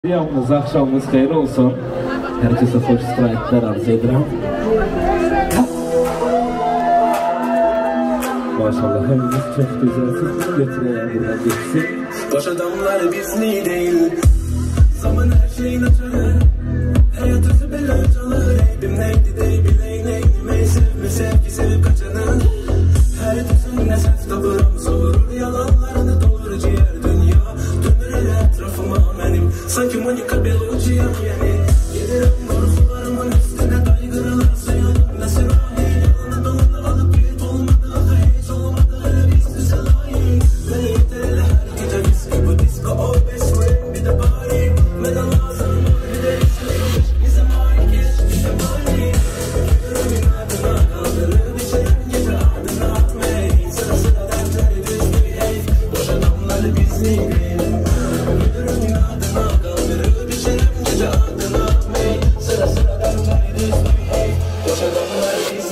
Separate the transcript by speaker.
Speaker 1: Yalnız akşamınız hayır olsun. Herkese hoş strike'lar arzu ederim. Maşallah hepiniz çok güzelsiniz. Götüreyim buradan geçsin.
Speaker 2: Boş adamlar bizni değil. Zaman her şeyin açarı. Hayatı bile çalır. Eybim neydi dey biley neydi. Sevme sevgi sevip kaçanı. Her tüzün nesef taburam sorur. Yalanlarını dolur ciğer dünya. Dönür etrafıma benim. Sanki Monica Bellucci yani. Gelirim borsularımın üstüne kaygırılar sayalım. Mesirahi yalanı dolanı alıp git olmadı. Hiç olmadı biz düze layık. Beni yeter her gece viski bu disco. O best friend bir de bari. Meden lazım bir de istemiş. Bize mani geç bize mani. Gülürümün adına kaldırır bir şey. Gece adına atmayın. Sıra sıra dertleri düz bir hey. Boş adamlar biz değil. Gülürümün adına kaldırır bir şey. Gece adına atmayın. Sıra sıra dertleri düz bir hey. Boş adamlar biz